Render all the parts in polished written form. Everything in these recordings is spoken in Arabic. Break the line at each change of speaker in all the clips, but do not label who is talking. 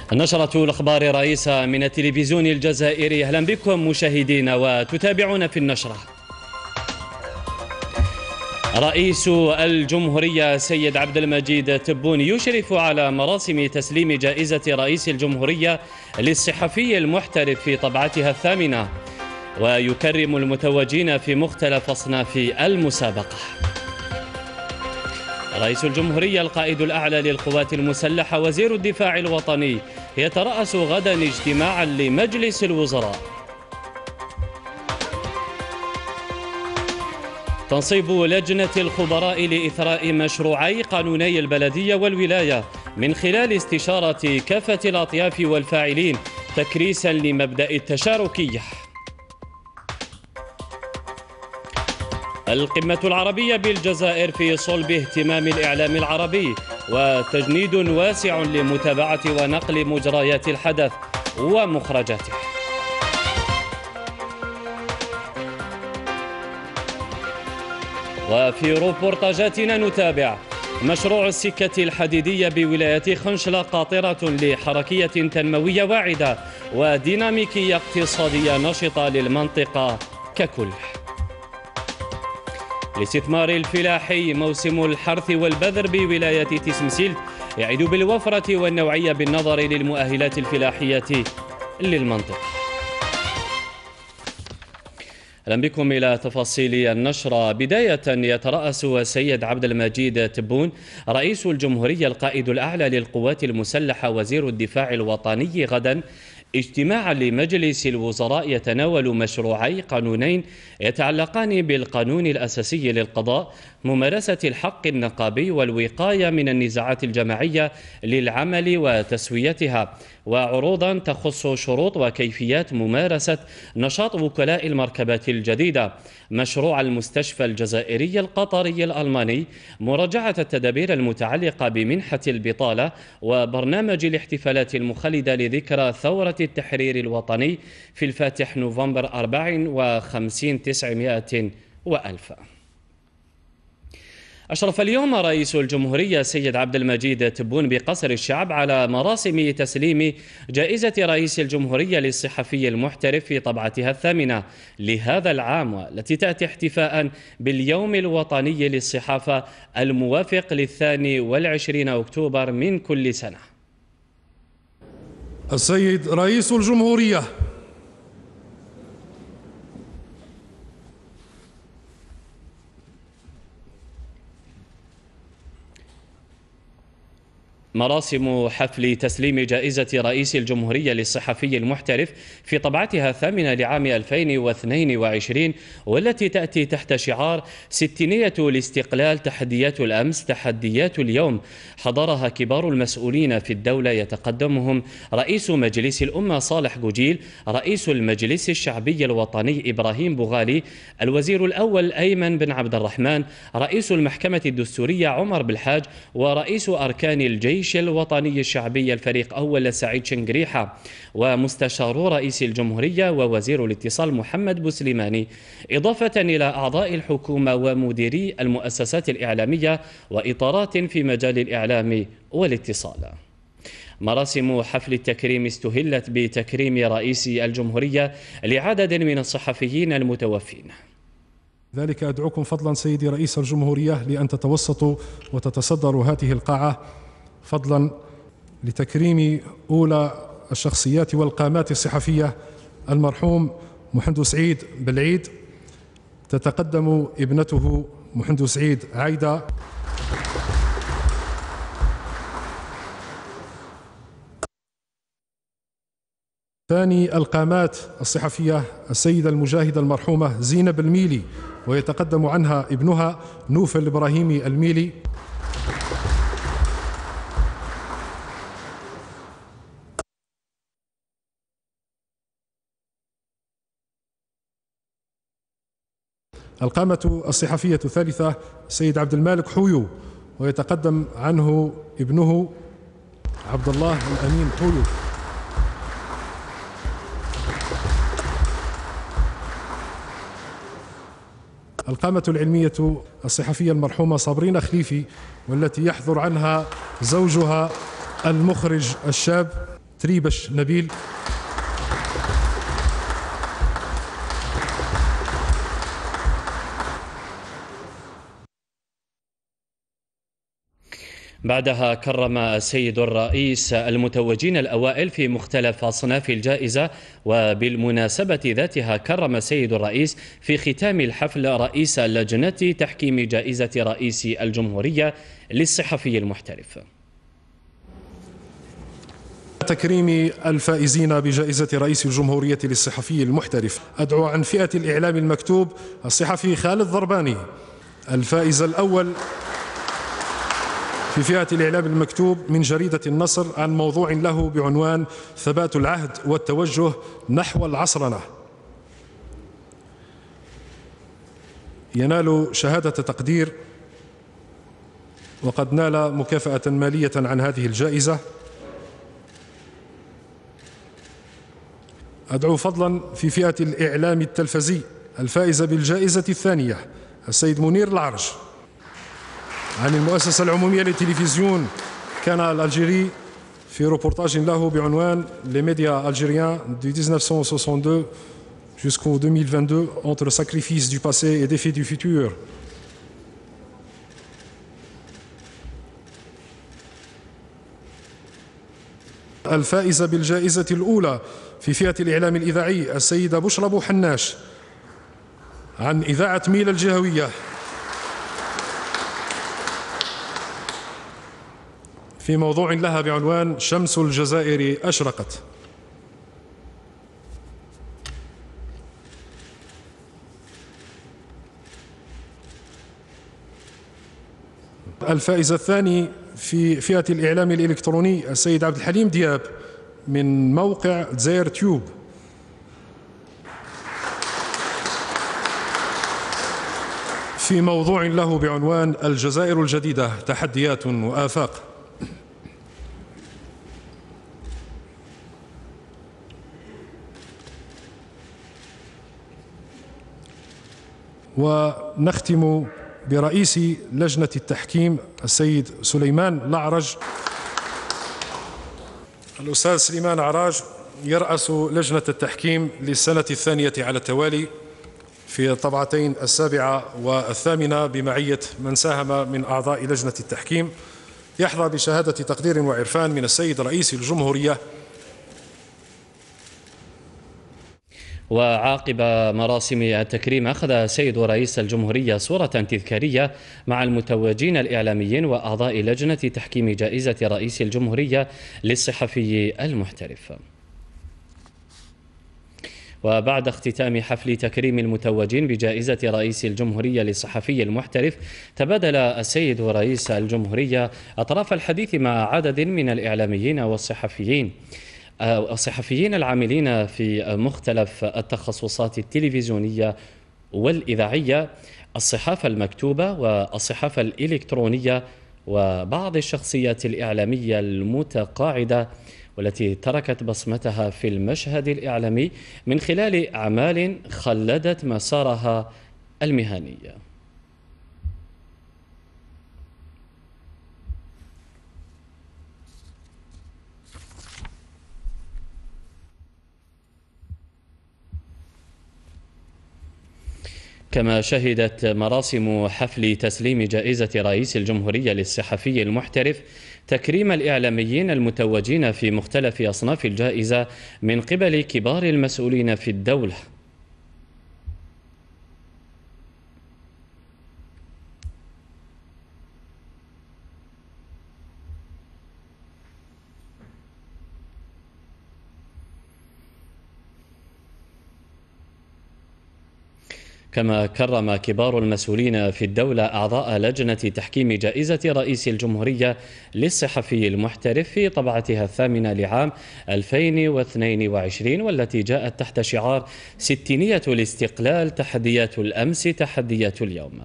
نشرة الأخبار رئيسة من التلفزيون الجزائري. أهلا بكم مشاهدينا وتتابعون في النشرة. رئيس الجمهورية سيد عبد المجيد تبون يشرف على مراسم تسليم جائزة رئيس الجمهورية للصحفي المحترف في طبعتها 8، ويكرم المتوجين في مختلف أصناف المسابقة. رئيس الجمهورية القائد الأعلى للقوات المسلحة وزير الدفاع الوطني يترأس غدا اجتماعا لمجلس الوزراء. تنصيب لجنة الخبراء لإثراء مشروعي قانوني البلدية والولاية من خلال استشارة كافة الأطياف والفاعلين تكريسا لمبدأ التشاركية. القمة العربية بالجزائر في صلب اهتمام الإعلام العربي، وتجنيد واسع لمتابعة ونقل مجريات الحدث ومخرجاته. وفي روبورتاجاتنا نتابع مشروع السكة الحديدية بولاية خنشلة قاطرة لحركية تنموية واعدة وديناميكية اقتصادية نشطة للمنطقة ككل. الاستثمار الفلاحي موسم الحرث والبذر بولاية تسمسيلت يعد بالوفرة والنوعية بالنظر للمؤهلات الفلاحية للمنطقة. أهلا بكم إلى تفاصيل النشرة. بداية، يترأس السيد عبد المجيد تبون رئيس الجمهورية القائد الأعلى للقوات المسلحة وزير الدفاع الوطني غدا اجتماعا لمجلس الوزراء يتناول مشروعي قانونين يتعلقان بالقانون الأساسي للقضاء، ممارسة الحق النقابي والوقاية من النزاعات الجماعية للعمل وتسويتها، وعروضا تخص شروط وكيفيات ممارسة نشاط وكلاء المركبات الجديدة، مشروع المستشفى الجزائري القطري الألماني، مراجعة التدابير المتعلقة بمنحة البطالة، وبرنامج الاحتفالات المخلدة لذكرى ثورة التحرير الوطني في الفاتح نوفمبر 54 900 وألف. أشرف اليوم رئيس الجمهورية سيد عبد المجيد تبون بقصر الشعب على مراسم تسليم جائزة رئيس الجمهورية للصحفي المحترف في طبعتها 8 لهذا العام، والتي تأتي احتفاء باليوم الوطني للصحافة الموافق ل22 أكتوبر من كل سنة.
السيد رئيس الجمهورية.
مراسم حفل تسليم جائزة رئيس الجمهورية للصحفي المحترف في طبعتها 8 لعام 2022، والتي تأتي تحت شعار 600 الاستقلال، تحديات الأمس تحديات اليوم، حضرها كبار المسؤولين في الدولة يتقدمهم رئيس مجلس الأمة صالح جوجيل، رئيس المجلس الشعبي الوطني إبراهيم بوغالي، الوزير الأول أيمن بن عبد الرحمن، رئيس المحكمة الدستورية عمر بالحاج، ورئيس أركان الجيش الوطني الشعبي الفريق أول سعيد شنقريحة، ومستشار رئيس الجمهورية ووزير الاتصال محمد بوسليماني، إضافة إلى أعضاء الحكومة ومديري المؤسسات الإعلامية وإطارات في مجال الإعلام والاتصال. مراسم حفل التكريم استهلت بتكريم رئيس الجمهورية لعدد من الصحفيين المتوفين.
ذلك أدعوكم فضلا سيدي رئيس الجمهورية لأن تتوسطوا وتتصدروا هذه القاعة، فضلا لتكريم أولى الشخصيات والقامات الصحفية المرحوم محمد سعيد بالعيد. تتقدم ابنته محمد سعيد عايدة. ثاني القامات الصحفية السيدة المجاهدة المرحومة زينب الميلي، ويتقدم عنها ابنها نوفل الإبراهيمي الميلي. القامة الصحفية الثالثة السيد عبد المالك حويو، ويتقدم عنه ابنه عبد الله الأمين حويو. القامة العلمية الصحفية المرحومة صابرين خليفي، والتي يحضر عنها زوجها المخرج الشاب تريبش نبيل.
بعدها كرم السيد الرئيس المتوجين الأوائل في مختلف أصناف الجائزة. وبالمناسبة ذاتها كرم السيد الرئيس في ختام الحفل رئيس لجنة تحكيم جائزة رئيس الجمهورية للصحفي المحترف.
تكريم الفائزين بجائزة رئيس الجمهورية للصحفي المحترف، أدعو عن فئة الإعلام المكتوب الصحفي خالد ضرباني. الفائز الأول في فئة الإعلام المكتوب من جريدة النصر عن موضوع له بعنوان ثبات العهد والتوجه نحو العصرنة، ينال شهادة تقدير وقد نال مكافأة مالية عن هذه الجائزة. أدعو فضلا في فئة الإعلام التلفزي الفائز بالجائزة الثانية السيد منير العرج عن المؤسسة العمومية للتلفزيون كانال الجيري في روبورتاج له بعنوان Les médias algériens de 1962 jusqu'en 2022 entre sacrifices du passé et défis du futur. الفائزة بالجائزة الأولى في فئة الإعلام الإذاعي السيدة بشرى بوحناش عن إذاعة ميل الجهوية في موضوع لها بعنوان شمس الجزائر أشرقت. الفائز الثاني في فئة الإعلام الإلكتروني السيد عبد الحليم دياب من موقع زير تيوب في موضوع له بعنوان الجزائر الجديدة تحديات وآفاق. ونختم برئيس لجنة التحكيم السيد سليمان العرج. الأستاذ سليمان عراج يرأس لجنة التحكيم للسنة الثانية على التوالي في الطبعتين 7 و8 بمعية من ساهم من أعضاء لجنة التحكيم. يحظى بشهادة تقدير وعرفان من السيد رئيس الجمهورية.
وعقب مراسم التكريم أخذ السيد رئيس الجمهورية صورة تذكارية مع المتوجين الإعلاميين وأعضاء لجنة تحكيم جائزة رئيس الجمهورية للصحفي المحترف. وبعد اختتام حفل تكريم المتوجين بجائزة رئيس الجمهورية للصحفي المحترف، تبادل السيد رئيس الجمهورية أطراف الحديث مع عدد من الإعلاميين والصحفيين العاملين في مختلف التخصصات التلفزيونية والإذاعية، الصحافة المكتوبة والصحافة الإلكترونية، وبعض الشخصيات الإعلامية المتقاعدة والتي تركت بصمتها في المشهد الإعلامي من خلال أعمال خلدت مسارها المهني. كما شهدت مراسم حفل تسليم جائزة رئيس الجمهورية للصحفي المحترف تكريم الإعلاميين المتوجين في مختلف أصناف الجائزة من قبل كبار المسؤولين في الدولة. كما كرم كبار المسؤولين في الدولة أعضاء لجنة تحكيم جائزة رئيس الجمهورية للصحفي المحترف في طبعتها 8 لعام 2022، والتي جاءت تحت شعار 60 الاستقلال، تحديات الأمس تحديات اليوم.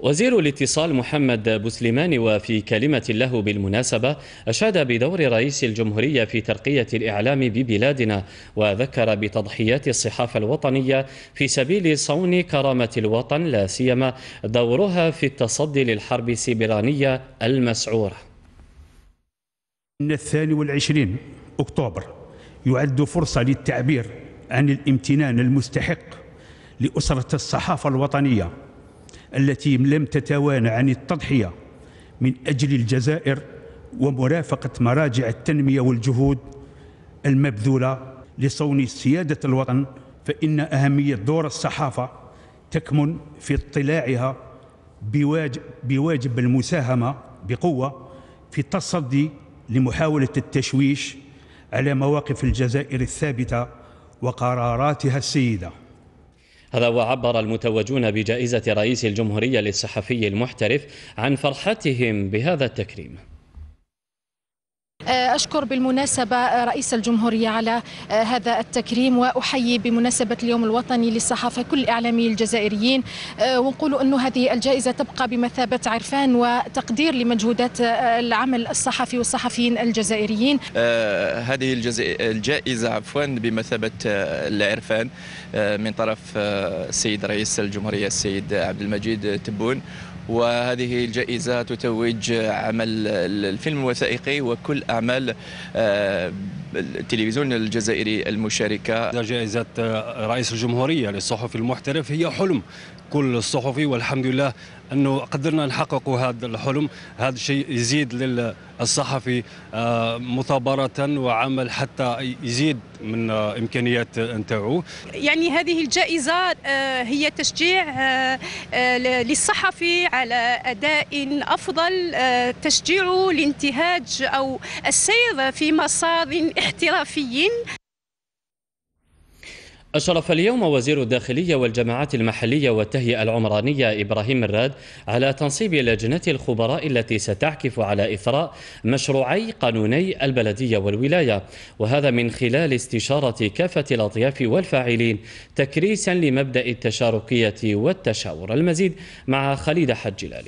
وزير الاتصال محمد بوسليماني وفي كلمة له بالمناسبة أشاد بدور رئيس الجمهورية في ترقية الإعلام ببلادنا، وذكر بتضحيات الصحافة الوطنية في سبيل صون كرامة الوطن، لا سيما دورها في التصدي للحرب السبرانية المسعورة.
إن 22 أكتوبر يعد فرصة للتعبير عن الامتنان المستحق لأسرة الصحافة الوطنية التي لم تتوانى عن التضحية من أجل الجزائر ومرافقة مراجع التنمية والجهود المبذولة لصون سيادة الوطن. فإن أهمية دور الصحافة تكمن في اطلاعها بواجب المساهمة بقوة في التصدي لمحاولة التشويش على مواقف الجزائر الثابتة وقراراتها السيدة.
هذا وعبر المتوجون بجائزة رئيس الجمهورية للصحفي المحترف عن فرحتهم بهذا التكريم.
أشكر بالمناسبة رئيس الجمهورية على هذا التكريم، وأحيي بمناسبة اليوم الوطني للصحافة كل الإعلاميين الجزائريين، ونقول أن هذه الجائزة تبقى بمثابة عرفان وتقدير لمجهودات العمل الصحفي والصحفيين الجزائريين.
هذه الجائزة بمثابة العرفان من طرف السيد رئيس الجمهورية السيد عبد المجيد تبون، وهذه الجائزة تتوج عمل الفيلم الوثائقي وكل أعمال التلفزيون الجزائري المشاركة.
جائزة رئيس الجمهورية للصحفي المحترف هي حلم كل الصحفي، والحمد لله أنه قدرنا نحقق هذا الحلم. هذا الشيء يزيد للصحفي مثابرة وعمل حتى يزيد من إمكانيات نتاعو.
يعني هذه الجائزة هي تشجيع للصحفي على أداء أفضل، تشجيعه لانتهاج أو السير في مسار احترافي.
أشرف اليوم وزير الداخلية والجماعات المحلية والتهيئة العمرانية إبراهيم الراد على تنصيب لجنة الخبراء التي ستعكف على إثراء مشروعي قانوني البلدية والولاية، وهذا من خلال استشارة كافة الأطياف والفاعلين تكريسا لمبدأ التشاركية والتشاور. المزيد مع خالد حج جلالي.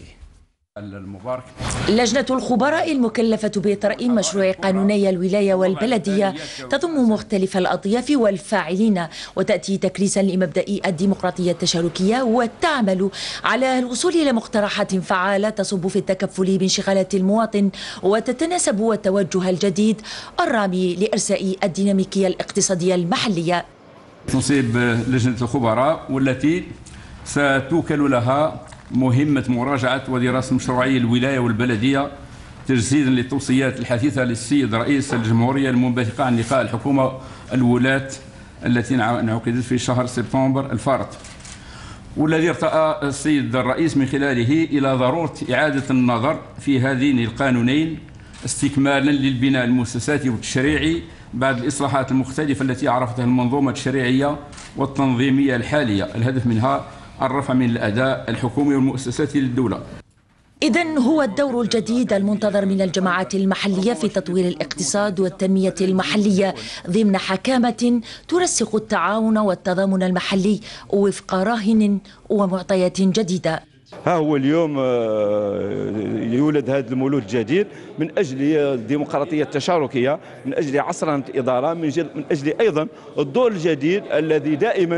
لجنة الخبراء المكلفة بإطراء مشروع قانوني الولاية والبلدية تضم مختلف الأطياف والفاعلين، وتأتي تكريسا لمبدأ الديمقراطية التشاركية، وتعمل على الوصول إلى مقترحات فعالة تصب في التكفل بانشغالات المواطن وتتناسب التوجه الجديد الرامي لإرساء الديناميكية الاقتصادية المحلية.
تنصيب لجنة الخبراء والتي ستوكل لها مهمة مراجعة ودراسة مشروعي الولاية والبلدية تجسيدا للتوصيات الحثيثة للسيد رئيس الجمهورية المنبثقة عن لقاء الحكومة الولاة التي انعقدت في شهر سبتمبر الفارط، والذي ارتأى السيد الرئيس من خلاله إلى ضرورة إعادة النظر في هذين القانونين استكمالا للبناء المؤسساتي والتشريعي بعد الإصلاحات المختلفة التي عرفتها المنظومة التشريعية والتنظيمية الحالية، الهدف منها الرفع من الأداء الحكومي والمؤسساتي للدولة.
إذن هو الدور الجديد المنتظر من الجماعات المحلية في تطوير الاقتصاد والتنمية المحلية ضمن حكامة ترسخ التعاون والتضامن المحلي وفق راهن ومعطيات جديدة.
ها هو اليوم يولد هذا المولود الجديد من أجل الديمقراطية التشاركية، من أجل عصرنة الإدارة، من أجل أيضا الدور الجديد الذي دائما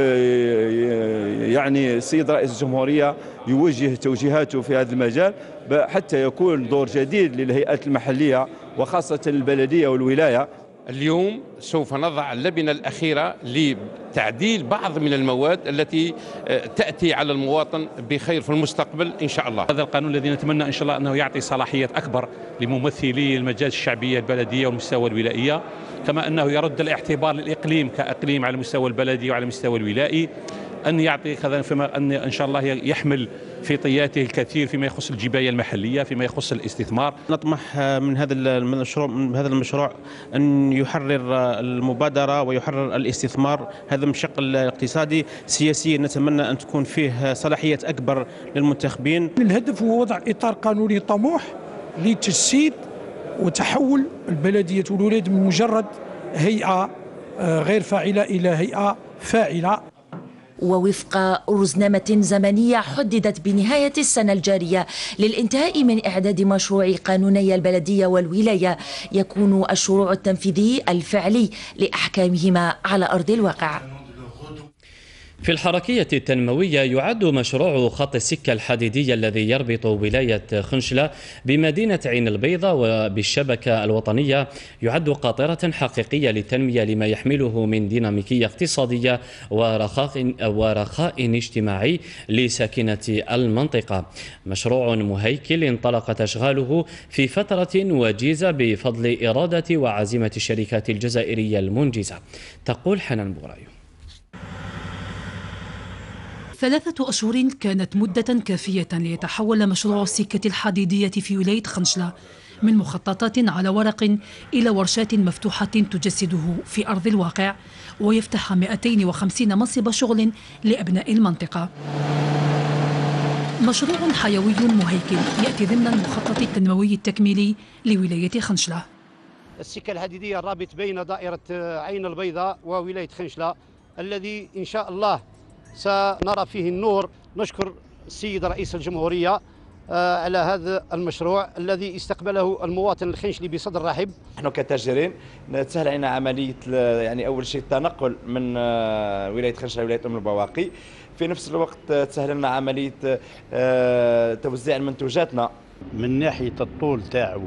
يعني السيد رئيس الجمهورية يوجه توجيهاته في هذا المجال حتى يكون دور جديد للهيئات المحلية وخاصة البلدية والولاية.
اليوم سوف نضع اللبنة الأخيرة لتعديل بعض من المواد التي تأتي على المواطن بخير في المستقبل إن شاء الله.
هذا القانون الذي نتمنى إن شاء الله أنه يعطي صلاحيات أكبر لممثلي المجالس الشعبية البلدية والمستوى الولائية، كما أنه يرد الاعتبار للإقليم كإقليم على المستوى البلدي وعلى المستوى الولائي، أن يعطي كذا فيما أن إن شاء الله يحمل في طياته الكثير فيما يخص الجباية المحلية، فيما يخص الاستثمار.
نطمح من هذا المشروع أن يحرر المبادرة ويحرر الاستثمار. هذا من الشق الاقتصادي. سياسيا نتمنى أن تكون فيه صلاحيات أكبر للمنتخبين.
الهدف هو وضع إطار قانوني طموح لتجسيد وتحول البلدية والولاية من مجرد هيئة غير فاعلة إلى هيئة فاعلة.
ووفق رزنامة زمنية حددت بنهاية السنة الجارية للانتهاء من إعداد مشروع قانوني البلدية والولاية، يكون الشروع التنفيذي الفعلي لأحكامهما على أرض الواقع.
في الحركية التنموية يعد مشروع خط السكة الحديدية الذي يربط ولاية خنشلة بمدينة عين البيضاء وبالشبكة الوطنية يعد قاطرة حقيقية للتنمية لما يحمله من ديناميكية اقتصادية ورخاء اجتماعي لساكنة المنطقة. مشروع مهيكل انطلقت أشغاله في فترة وجيزة بفضل إرادة وعزيمة الشركات الجزائرية المنجزة. تقول حنان بورايو:
3 أشهر كانت مدة كافية ليتحول مشروع السكة الحديدية في ولاية خنشلة من مخططات على ورق إلى ورشات مفتوحة تجسده في أرض الواقع، ويفتح 250 منصب شغل لأبناء المنطقة. مشروع حيوي مهيكل يأتي ضمن المخطط التنموي التكميلي لولاية خنشلة.
السكة الحديدية الرابط بين دائرة عين البيضاء وولاية خنشلة الذي إن شاء الله سنرى فيه النور. نشكر السيد رئيس الجمهورية على هذا المشروع الذي استقبله المواطن الخنشلي بصدر رحب.
نحن كتاجرين تسهل علينا عملية يعني أول شيء التنقل من ولاية خنشلة لولاية أم البواقي، في نفس الوقت تسهل لنا عملية توزيع منتوجاتنا.
من ناحية الطول تاعو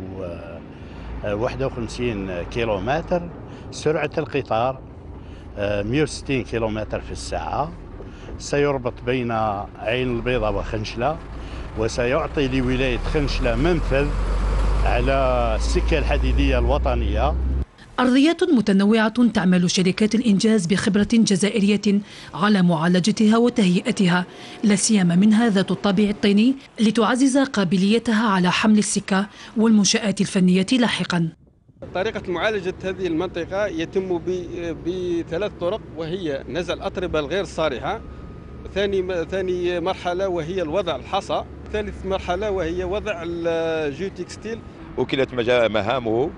51 كيلومتر، سرعة القطار 160 كيلومتر في الساعة، سيربط بين عين البيضاء وخنشلة، وسيعطي لولاية خنشلة منفذ على السكة الحديدية الوطنية.
أرضيات متنوعة تعمل شركات الإنجاز بخبرة جزائرية على معالجتها وتهيئتها، لا سيما منها ذات الطابع الطيني لتعزز قابليتها على حمل السكة والمنشآت الفنية لاحقا.
طريقة معالجة هذه المنطقة يتم ب3 طرق، وهي نزع الأطربة الغير صالحة، ثاني مرحلة وهي الوضع الحصى، ثالث مرحلة وهي وضع الجيوتكستيل.
وكلت مهامه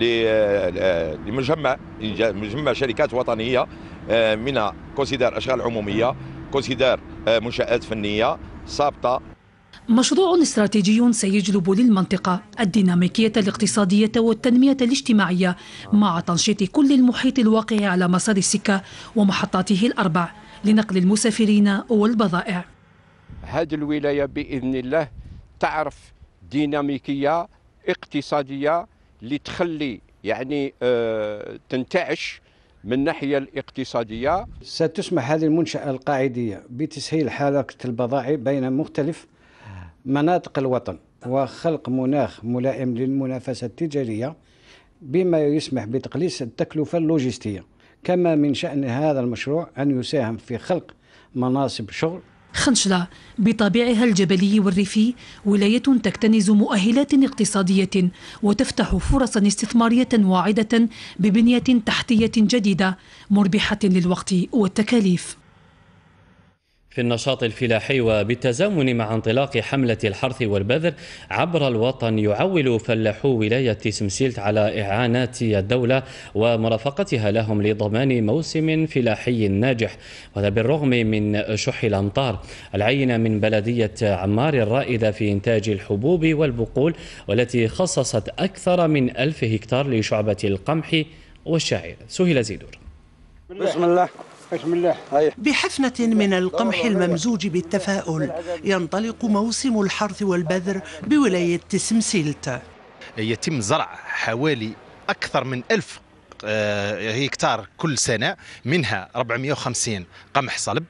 لمجمع شركات وطنية من كونسيدار أشغال عمومية، كونسيدار منشآت فنية صابطة.
مشروع استراتيجي سيجلب للمنطقة الديناميكية الاقتصادية والتنمية الاجتماعية مع تنشيط كل المحيط الواقع على مسار السكة ومحطاته ال4 لنقل المسافرين والبضائع.
هذه الولاية بإذن الله تعرف ديناميكية اقتصادية لتخلي يعني تنتعش من الناحية الاقتصادية.
ستسمح هذه المنشأة القاعدية بتسهيل حركة البضائع بين مختلف مناطق الوطن وخلق مناخ ملائم للمنافسة التجارية، بما يسمح بتقليص التكلفة اللوجستية. كما من شأن هذا المشروع أن يساهم في خلق مناصب شغل.
خنشلة بطابعها الجبلي والريفي ولاية تكتنز مؤهلات اقتصادية وتفتح فرصا استثمارية واعدة ببنية تحتية جديدة مربحة للوقت والتكاليف.
في النشاط الفلاحي وبالتزامن مع انطلاق حملة الحرث والبذر عبر الوطن، يعول فلاحو ولاية سمسيلت على إعانات الدولة ومرافقتها لهم لضمان موسم فلاحي ناجح، وهذا بالرغم من شح الأمطار. العينة من بلدية عمار الرائدة في إنتاج الحبوب والبقول، والتي خصصت أكثر من 1000 هكتار لشعبة القمح والشعير. سهيل زيدور.
بسم الله. بحفنة من القمح الممزوج بالتفاؤل ينطلق موسم الحرث والبذر بولاية سمسيلت.
يتم زرع حوالي أكثر من 1000 هكتار كل سنة، منها 450 قمح صلب،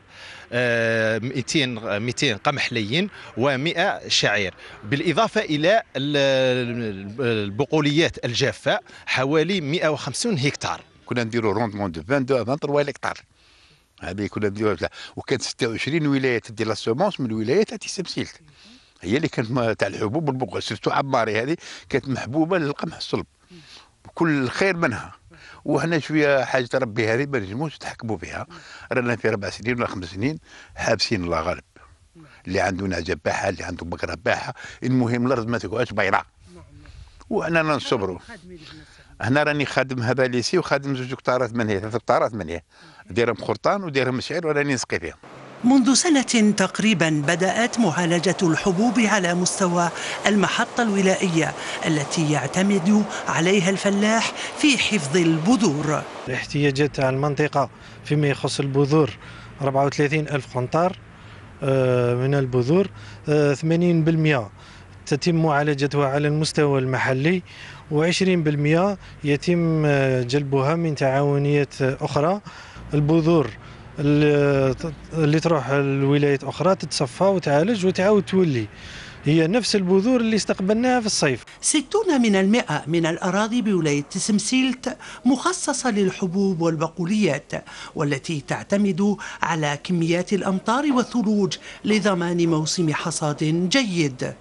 200 قمح لين، و100 شعير، بالإضافة إلى البقوليات الجافة حوالي 150 هكتار.
كنا نديروا روندمون دو 22 à 23 هكتار. هذه كنا نديروها، وكانت 26 ولايه تدير لا سومونس من الولايه تاع سمسيلت، هي اللي كانت تاع الحبوب والبقول. سيرتو عماري هذه كانت محبوبه للقمح الصلب، كل خير منها. وحنا شويه حاجه ربي هذه ما نجموش نتحكموا بها. رانا في 4 سنين ولا 5 سنين حابسين الله غالب. اللي عنده نعجه باحه، اللي عنده بقره باحه، المهم الارض ما تقعدش بيضاء. وحنا نصبروا. هنا راني خادم هذا ليسي وخادم 2 هكتارات منهيه، 3 هكتارات منهيه، دايرهم خرطان ودايرهم شعير وراني نسقي فيهم.
منذ سنة تقريبا بدأت معالجة الحبوب على مستوى المحطة الولائية التي يعتمد عليها الفلاح في حفظ البذور.
احتياجات المنطقة فيما يخص البذور 34 ألف قنطار من البذور، 80% تتم معالجتها على المستوى المحلي، و20% يتم جلبها من تعاونيات أخرى. البذور اللي تروح الولايات أخرى تتصفى وتعالج وتعاود تولي، هي نفس البذور اللي استقبلناها في الصيف.
60% من الأراضي بولاية تسمسيلت مخصصة للحبوب والبقوليات، والتي تعتمد على كميات الأمطار والثلوج لضمان موسم حصاد جيد.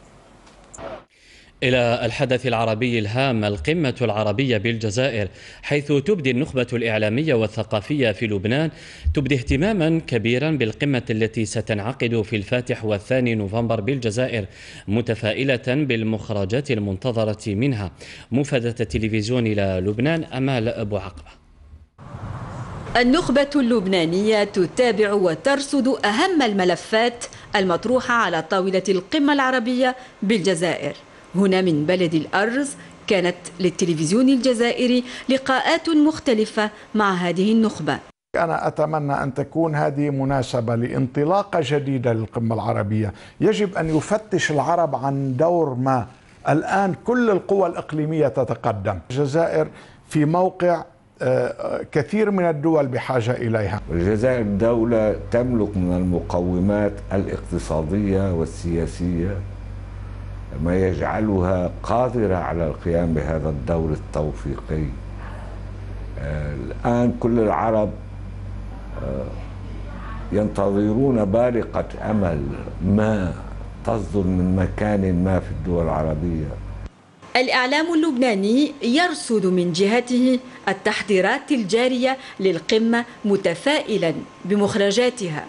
إلى الحدث العربي الهام، القمة العربية بالجزائر، حيث تبدي النخبة الإعلامية والثقافية في لبنان اهتماما كبيرا بالقمة التي ستنعقد في الفاتح والثاني نوفمبر بالجزائر، متفائلة بالمخرجات المنتظرة منها. مفادة التلفزيون إلى لبنان، أمال أبو عقبة.
النخبة اللبنانية تتابع وترصد أهم الملفات المطروحة على طاولة القمة العربية بالجزائر. هنا من بلد الأرز كانت للتلفزيون الجزائري لقاءات مختلفة مع هذه النخبة.
أنا أتمنى أن تكون هذه مناسبة لانطلاقة جديدة للقمة العربية. يجب أن يفتش العرب عن دور ما. الآن كل القوى الإقليمية تتقدم، الجزائر في موقع كثير من الدول بحاجة إليها.
الجزائر دولة تملك من المقومات الاقتصادية والسياسية ما يجعلها قادرة على القيام بهذا الدور التوفيقي. الآن كل العرب ينتظرون بارقة أمل ما تصدر من مكان ما في الدول العربية.
الإعلام اللبناني يرصد من جهته التحضيرات الجارية للقمة متفائلا بمخرجاتها.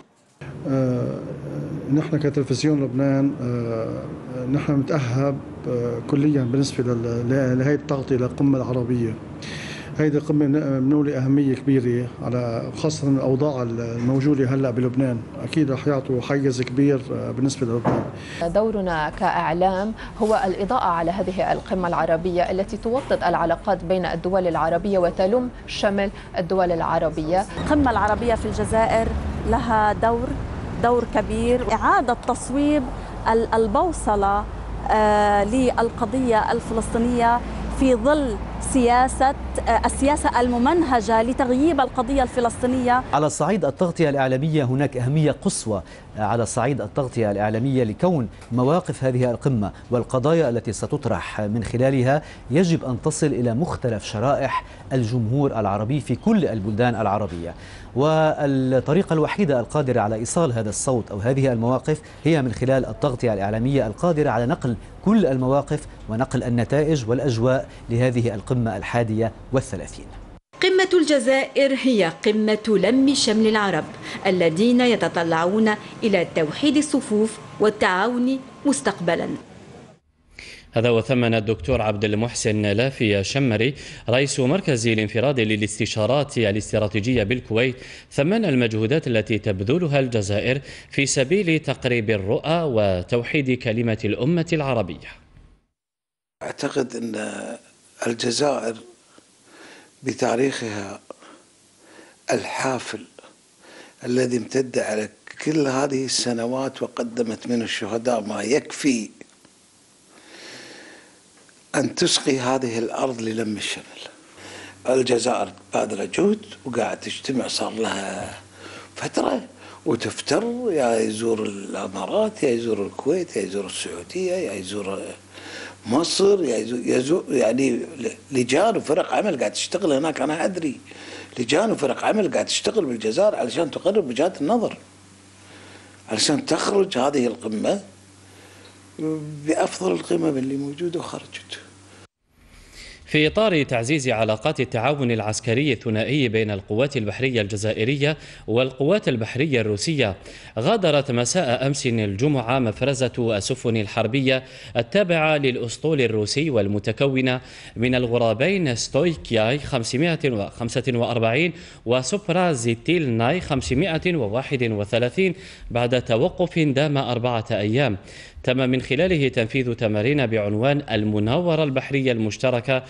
نحن كتلفزيون لبنان نحن متأهب كليا بالنسبة لهي التغطية للقمة العربية. هيدي القمة بنولي أهمية كبيرة على خاصة الأوضاع الموجودة هلأ بلبنان، أكيد رح يعطوا حيز كبير بالنسبة للبنان.
دورنا كإعلام هو الإضاءة على هذه القمة العربية التي توطد العلاقات بين الدول العربية وتلم شمل الدول العربية.
القمة العربية في الجزائر لها دور كبير، إعادة تصويب البوصلة للقضية الفلسطينية في ظل السياسة الممنهجة لتغييب القضية الفلسطينية.
على صعيد التغطية الإعلامية هناك أهمية قصوى على صعيد التغطية الإعلامية لكون مواقف هذه القمة والقضايا التي ستطرح من خلالها يجب أن تصل إلى مختلف شرائح الجمهور العربي في كل البلدان العربية، والطريقة الوحيدة القادرة على إيصال هذا الصوت أو هذه المواقف هي من خلال التغطية الإعلامية القادرة على نقل كل المواقف ونقل النتائج والأجواء لهذه القمة 31.
قمة الجزائر هي قمة لم شمل العرب الذين يتطلعون إلى توحيد الصفوف والتعاون مستقبلا.
هذا وثمن الدكتور عبد المحسن لافي شمري رئيس مركز الانفراد للاستشارات الاستراتيجية بالكويت ثمن المجهودات التي تبذلها الجزائر في سبيل تقريب الرؤى وتوحيد كلمة الأمة العربية.
أعتقد أن الجزائر بتاريخها الحافل الذي امتد على كل هذه السنوات وقدمت من الشهداء ما يكفي أن تسقي هذه الأرض للم الشمل. الجزائر باذلة جهد وقاعد تجتمع صار لها فترة وتفتر، يا يزور الإمارات يا يزور الكويت يا يزور السعودية يا يزور مصر يزور يعني لجان وفرق عمل قاعد تشتغل هناك. أنا أدري لجان وفرق عمل قاعد تشتغل بالجزائر علشان تقرب وجهات النظر، علشان تخرج هذه القمة بأفضل القمم اللي موجودة وخرجت.
في إطار تعزيز علاقات التعاون العسكري الثنائي بين القوات البحرية الجزائرية والقوات البحرية الروسية، غادرت مساء أمس الجمعة مفرزة السفن الحربية التابعة للأسطول الروسي والمتكونة من الغرابين ستويكياي 545 وسوبرازيتيل ناي 531 بعد توقف دام 4 أيام، تم من خلاله تنفيذ تمارين بعنوان المناورة البحرية المشتركة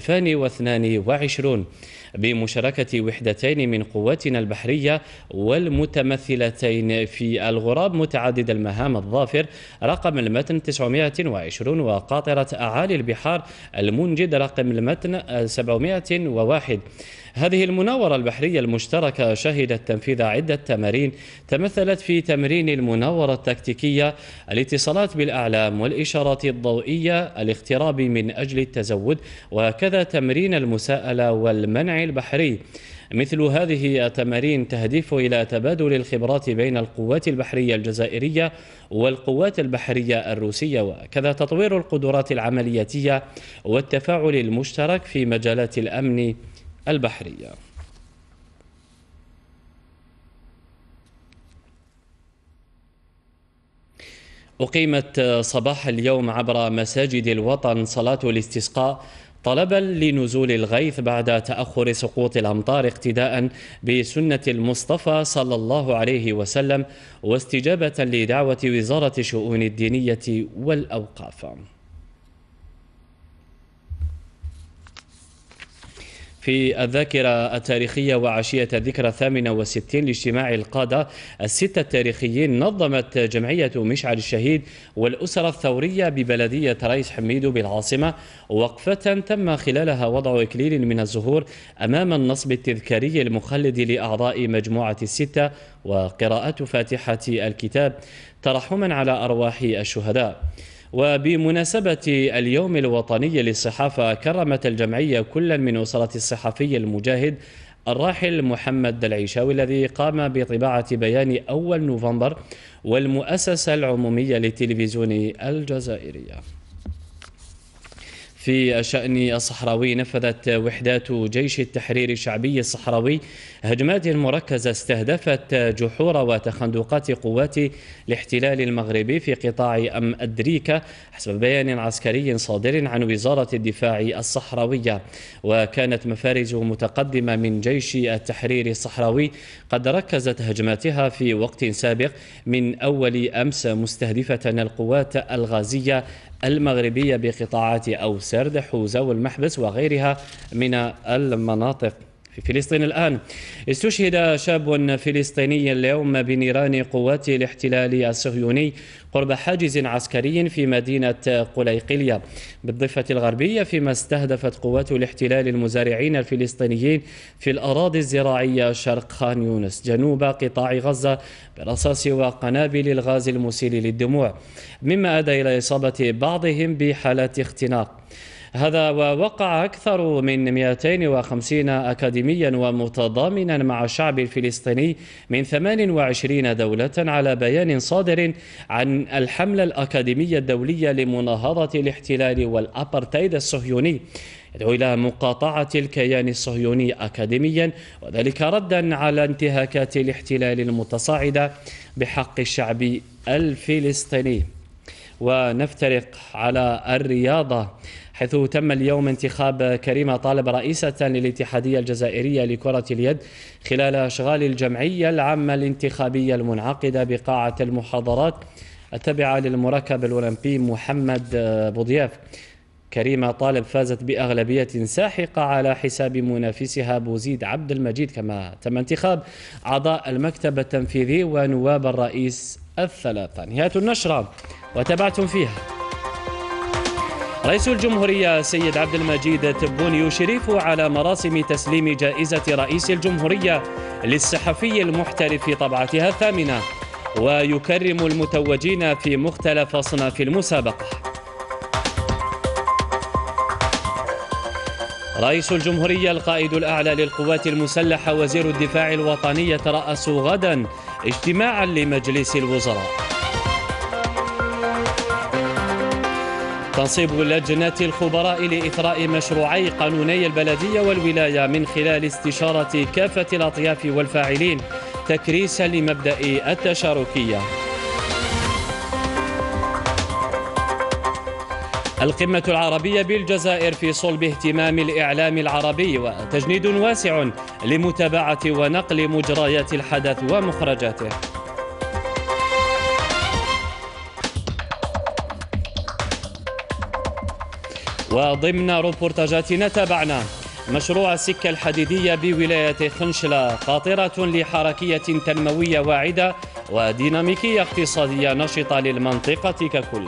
2022 بمشاركة وحدتين من قواتنا البحرية والمتمثلتين في الغراب متعدد المهام الظافر رقم المتن 920 وقاطرة أعالي البحار المنجد رقم المتن 701. هذه المناورة البحرية المشتركة شهدت تنفيذ عدة تمارين تمثلت في تمرين المناورة التكتيكية، الاتصالات بالأعلام والإشارات الضوئية، الاغتراب من أجل التزود، وكذا تمرين المساءلة والمنع البحري. مثل هذه التمارين تهدف إلى تبادل الخبرات بين القوات البحرية الجزائرية والقوات البحرية الروسية، وكذا تطوير القدرات العملياتية والتفاعل المشترك في مجالات الأمن البحرية. أقيمت صباح اليوم عبر مساجد الوطن صلاة الاستسقاء طلبا لنزول الغيث بعد تأخر سقوط الأمطار اقتداء بسنة المصطفى صلى الله عليه وسلم، واستجابة لدعوة وزارة الشؤون الدينية والأوقاف. في الذاكرة التاريخية وعشية الذكرى 68 لاجتماع القادة الستة التاريخيين، نظمت جمعية مشعل الشهيد والأسرة الثورية ببلدية رئيس حميدو بالعاصمة وقفة تم خلالها وضع إكليل من الزهور أمام النصب التذكاري المخلد لأعضاء مجموعة الستة وقراءة فاتحة الكتاب ترحما على أرواح الشهداء. وبمناسبة اليوم الوطني للصحافة، كرمت الجمعية كلا من أسرة الصحفي المجاهد الراحل محمد العيشاوي الذي قام بطباعة بيان أول نوفمبر والمؤسسة العمومية للتلفزيون الجزائرية. في الشأن الصحراوي، نفذت وحدات جيش التحرير الشعبي الصحراوي هجمات مركزة استهدفت جحور وتخندقات قوات الاحتلال المغربي في قطاع أم أدريكا حسب بيان عسكري صادر عن وزارة الدفاع الصحراوية. وكانت مفارز متقدمة من جيش التحرير الصحراوي قد ركزت هجماتها في وقت سابق من أول أمس مستهدفة القوات الغازية المغربية بقطاعات أوسرد حوزة والمحبس وغيرها من المناطق. في فلسطين الآن، استشهد شاب فلسطيني اليوم بنيران قوات الاحتلال الصهيوني قرب حاجز عسكري في مدينة قليقلية بالضفة الغربية، فيما استهدفت قوات الاحتلال المزارعين الفلسطينيين في الأراضي الزراعية شرق خان يونس جنوب قطاع غزة برصاص وقنابل الغاز المسيل للدموع، مما أدى إلى إصابة بعضهم بحالات اختناق. هذا ووقع أكثر من 250 أكاديميا ومتضامنا مع الشعب الفلسطيني من 28 دولة على بيان صادر عن الحملة الأكاديمية الدولية لمناهضة الاحتلال والأبرتايد الصهيوني، يدعو إلى مقاطعة الكيان الصهيوني أكاديميا، وذلك ردا على انتهاكات الاحتلال المتصاعدة بحق الشعب الفلسطيني. ونفترق على الرياضة، حيث تم اليوم انتخاب كريمة طالب رئيسة للاتحادية الجزائرية لكرة اليد خلال أشغال الجمعية العامة الانتخابية المنعقدة بقاعة المحاضرات التابعة للمركب الأولمبي محمد بوضياف. كريمة طالب فازت بأغلبية ساحقة على حساب منافسها بوزيد عبد المجيد، كما تم انتخاب أعضاء المكتب التنفيذي ونواب الرئيس الثلاثة. نهاية النشرة وتابعتم فيها. رئيس الجمهورية سيد عبد المجيد تبون يشرف على مراسم تسليم جائزة رئيس الجمهورية للصحفي المحترف في طبعتها 8، ويكرم المتوجين في مختلف أصناف المسابقة. رئيس الجمهورية القائد الأعلى للقوات المسلحة وزير الدفاع الوطني يترأس غدا اجتماعا لمجلس الوزراء. تنصيب لجنة الخبراء لإثراء مشروعي قانوني البلدية والولاية من خلال استشارة كافة الأطياف والفاعلين تكريسا لمبدأ التشاركية. القمة العربية بالجزائر في صلب اهتمام الإعلام العربي وتجنيد واسع لمتابعة ونقل مجريات الحدث ومخرجاته. وضمن روبورتاجاتنا تابعنا مشروع السكة الحديدية بولاية خنشلة، خاطرة لحركية تنموية واعدة وديناميكية اقتصادية نشطة للمنطقة ككل.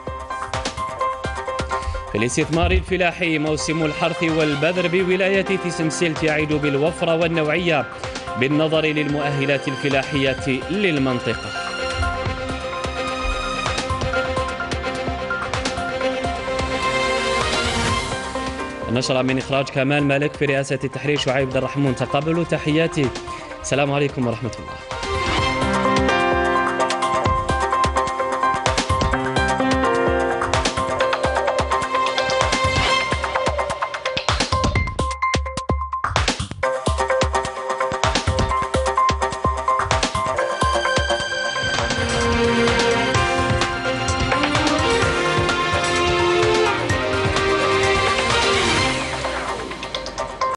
في الاستثمار الفلاحي، موسم الحرث والبذر بولاية تسمسلت يعيد بالوفرة والنوعية بالنظر للمؤهلات الفلاحية للمنطقة. نشرة من إخراج كمال مالك، في رئاسة التحرير شعيب عبد الرحمن. تقبلوا تحياتي، السلام عليكم ورحمة الله.